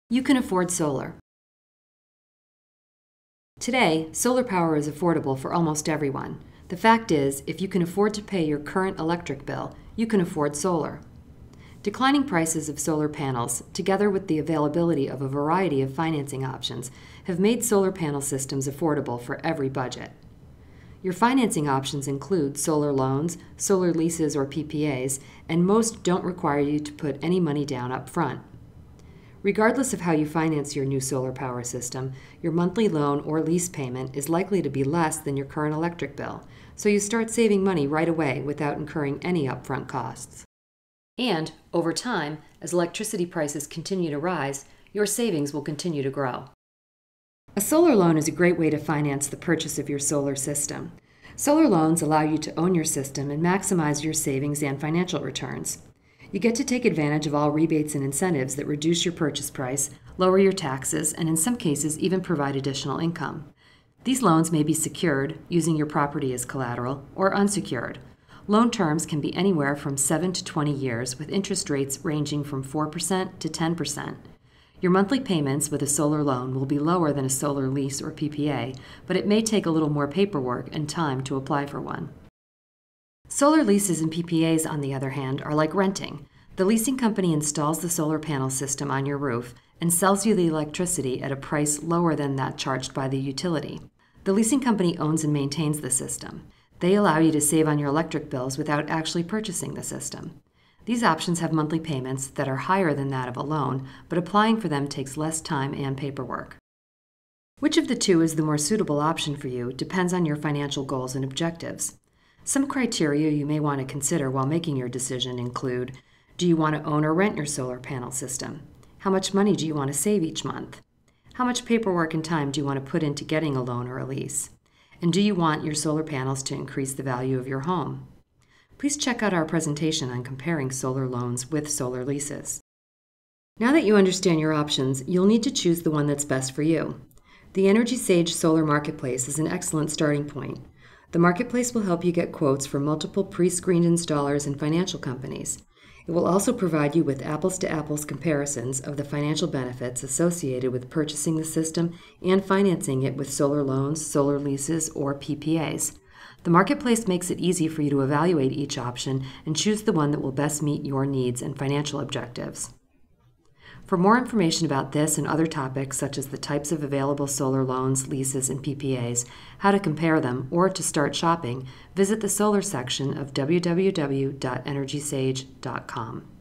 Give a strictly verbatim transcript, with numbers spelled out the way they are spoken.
You can afford solar. Today, solar power is affordable for almost everyone. The fact is, if you can afford to pay your current electric bill, you can afford solar. Declining prices of solar panels, together with the availability of a variety of financing options, have made solar panel systems affordable for every budget. Your financing options include solar loans, solar leases or P P As, and most don't require you to put any money down up front. Regardless of how you finance your new solar power system, your monthly loan or lease payment is likely to be less than your current electric bill, so you start saving money right away without incurring any upfront costs. And, over time, as electricity prices continue to rise, your savings will continue to grow. A solar loan is a great way to finance the purchase of your solar system. Solar loans allow you to own your system and maximize your savings and financial returns. You get to take advantage of all rebates and incentives that reduce your purchase price, lower your taxes, and in some cases even provide additional income. These loans may be secured, using your property as collateral, or unsecured. Loan terms can be anywhere from seven to twenty years, with interest rates ranging from four percent to ten percent. Your monthly payments with a solar loan will be lower than a solar lease or P P A, but it may take a little more paperwork and time to apply for one. Solar leases and P P As, on the other hand, are like renting. The leasing company installs the solar panel system on your roof and sells you the electricity at a price lower than that charged by the utility. The leasing company owns and maintains the system. They allow you to save on your electric bills without actually purchasing the system. These options have monthly payments that are higher than that of a loan, but applying for them takes less time and paperwork. Which of the two is the more suitable option for you depends on your financial goals and objectives. Some criteria you may want to consider while making your decision include: do you want to own or rent your solar panel system? How much money do you want to save each month? How much paperwork and time do you want to put into getting a loan or a lease? And do you want your solar panels to increase the value of your home? Please check out our presentation on comparing solar loans with solar leases. Now that you understand your options, you'll need to choose the one that's best for you. The EnergySage Solar Marketplace is an excellent starting point. The marketplace will help you get quotes from multiple pre-screened installers and financial companies. It will also provide you with apples-to-apples comparisons of the financial benefits associated with purchasing the system and financing it with solar loans, solar leases, or P P As. The marketplace makes it easy for you to evaluate each option and choose the one that will best meet your needs and financial objectives. For more information about this and other topics, such as the types of available solar loans, leases, and P P As, how to compare them, or to start shopping, visit the solar section of w w w dot energy sage dot com.